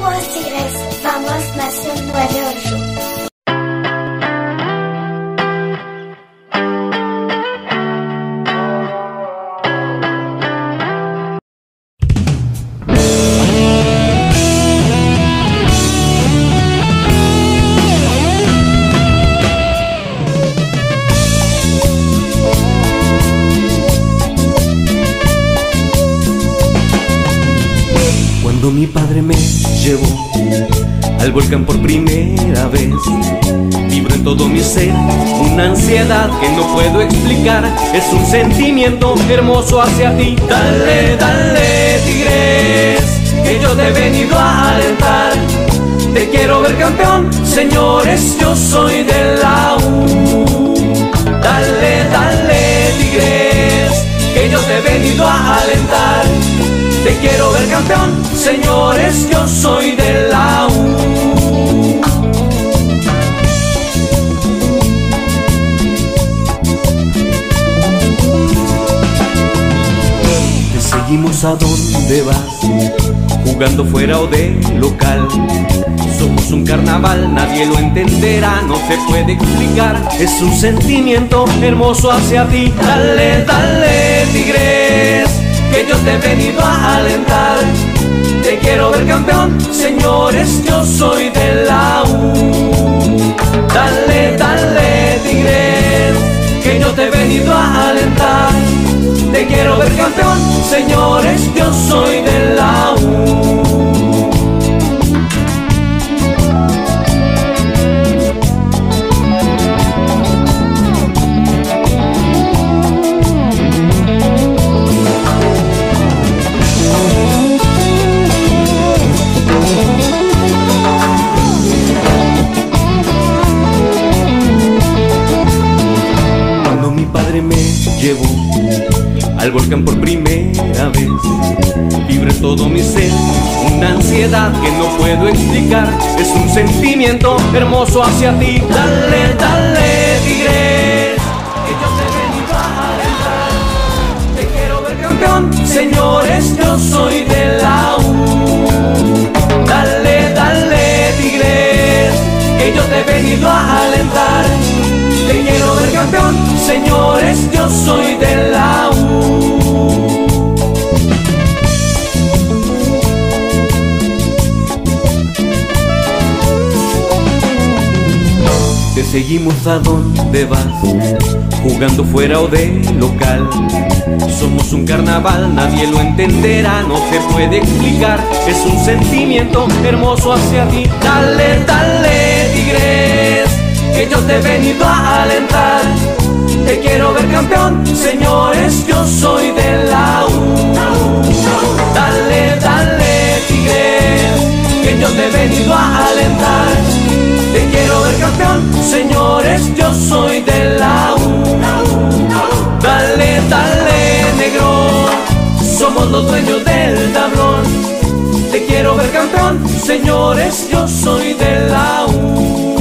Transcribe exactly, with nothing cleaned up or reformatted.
Vamos Tigres, vamos Nación Warrior. Cuando mi padre me llevó al volcán por primera vez, vibro en todo mi ser una ansiedad que no puedo explicar. Es un sentimiento hermoso hacia ti. Dale, dale, Tigres, que yo te he venido a alentar. Te quiero ver campeón, señores, yo soy de la U. Dale, dale, Tigres, que yo te he venido a alentar. Te quiero ver campeón, señores, yo soy de la U. Te seguimos a donde vas, jugando fuera o de local. Somos un carnaval, nadie lo entenderá, no se puede explicar. Es un sentimiento hermoso hacia ti. Dale, dale, Tigres, que yo te he venido a alentar. Te quiero ver campeón, señores, yo soy de la U. Dale, dale, Tigres, que yo te he venido a alentar. Te quiero ver campeón, señores, yo soy de la U. Llevo al volcán por primera vez, vibra en todo mi ser una ansiedad que no puedo explicar. Es un sentimiento hermoso hacia ti. Dale, dale, Tigres, que yo te he venido a alentar. Te quiero ver campeón, señores, yo soy de la U. Dale, dale, Tigres, que yo te he venido a alentar. Te quiero ver campeón, señores, yo soy de la U. Te seguimos a donde vas, jugando fuera o de local. Somos un carnaval, nadie lo entenderá, no se puede explicar. Es un sentimiento hermoso hacia ti. Dale, dale, Tigres, que yo te he venido a alentar. Te quiero ver campeón, señores, yo soy de la U. Dale, dale, Tigres, que yo te he venido a alentar. Te quiero ver campeón, señores, yo soy de la U. Dale, dale, negro, somos los dueños del tablón. Te quiero ver campeón, señores, yo soy de la U.